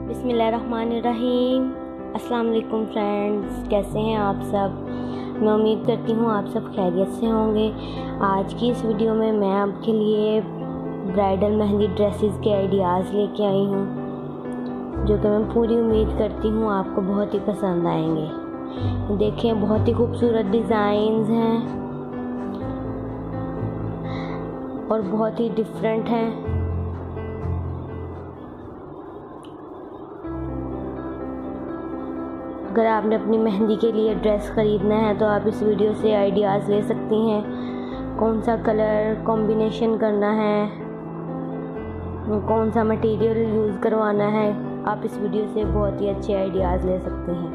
बिस्मिल्लाहिर्रहमानिर्रहीम। अस्सलाम वालेकुम फ्रेंड्स, कैसे हैं आप सब। मैं उम्मीद करती हूँ आप सब खैरियत से होंगे। आज की इस वीडियो में मैं आपके लिए ब्राइडल मेहंदी ड्रेसेस के आइडियाज़ लेके आई हूँ, जो कि मैं पूरी उम्मीद करती हूँ आपको बहुत ही पसंद आएंगे। देखें, बहुत ही खूबसूरत डिज़ाइंस हैं और बहुत ही डिफरेंट हैं। अगर आपने अपनी मेहंदी के लिए ड्रेस ख़रीदना है तो आप इस वीडियो से आइडियाज़ ले सकती हैं। कौन सा कलर कॉम्बिनेशन करना है, कौन सा मटेरियल यूज़ करवाना है, आप इस वीडियो से बहुत ही अच्छे आइडियाज़ ले सकते हैं।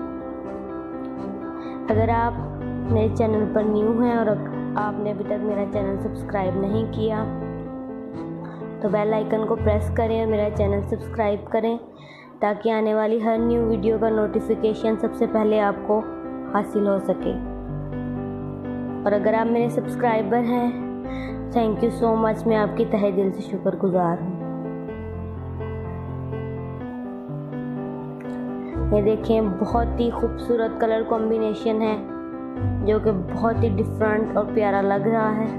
अगर आप मेरे चैनल पर न्यू हैं और आपने अभी तक मेरा चैनल सब्सक्राइब नहीं किया तो बेल आइकन को प्रेस करें और मेरा चैनल सब्सक्राइब करें, ताकि आने वाली हर न्यू वीडियो का नोटिफिकेशन सबसे पहले आपको हासिल हो सके। और अगर आप मेरे सब्सक्राइबर हैं, थैंक यू सो मच, मैं आपकी तहे दिल से शुक्रगुजार हूँ। ये देखें, बहुत ही खूबसूरत कलर कॉम्बिनेशन है जो कि बहुत ही डिफरेंट और प्यारा लग रहा है।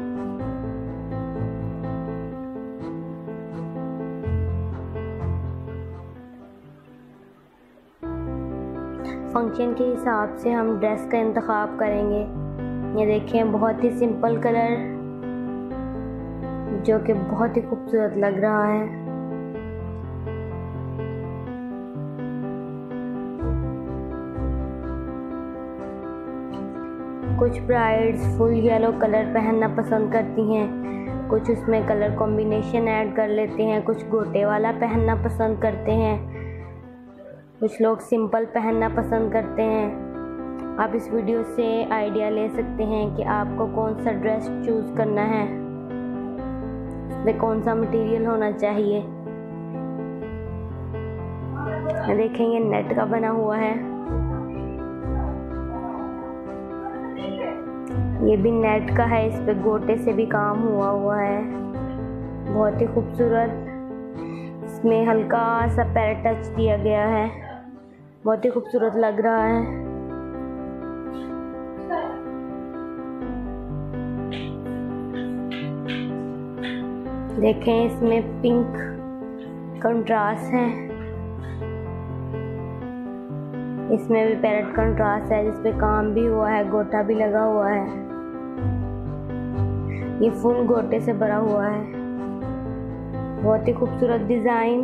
फंक्शन के हिसाब से हम ड्रेस का इंतखाब करेंगे। ये देखें, बहुत ही सिंपल कलर जो कि बहुत ही खूबसूरत लग रहा है। कुछ ब्राइड्स फुल येलो कलर पहनना पसंद करती हैं, कुछ उसमें कलर कॉम्बिनेशन ऐड कर लेते हैं, कुछ गोटे वाला पहनना पसंद करते हैं, कुछ लोग सिंपल पहनना पसंद करते हैं। आप इस वीडियो से आइडिया ले सकते हैं कि आपको कौन सा ड्रेस चूज़ करना है, उसमें कौन सा मटेरियल होना चाहिए। देखें, ये नेट का बना हुआ है, ये भी नेट का है, इस पे गोटे से भी काम हुआ है। बहुत ही खूबसूरत, इसमें हल्का सा पैरेट टच दिया गया है, बहुत ही खूबसूरत लग रहा है। देखें, इसमें पिंक कंट्रास्ट है, इसमें भी पैरेट कंट्रास्ट है, जिसपे काम भी हुआ है, गोटा भी लगा हुआ है। ये फुल गोटे से भरा हुआ है, बहुत ही खूबसूरत डिज़ाइन।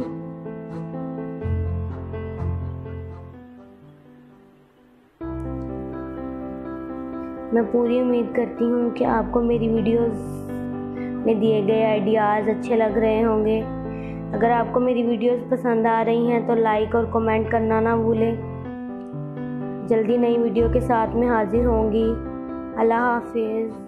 मैं पूरी उम्मीद करती हूँ कि आपको मेरी वीडियोस में दिए गए आइडियाज़ अच्छे लग रहे होंगे। अगर आपको मेरी वीडियोस पसंद आ रही हैं तो लाइक और कमेंट करना ना भूलें। जल्दी नई वीडियो के साथ में हाजिर होंगी। अल्लाह हाफिज़।